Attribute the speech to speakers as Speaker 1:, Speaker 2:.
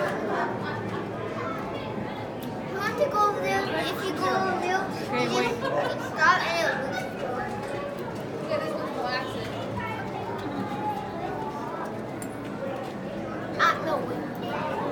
Speaker 1: You want to go over there? If you go over there, you just stop and it'll move.
Speaker 2: Yeah, this one's relaxing.
Speaker 1: No, wait.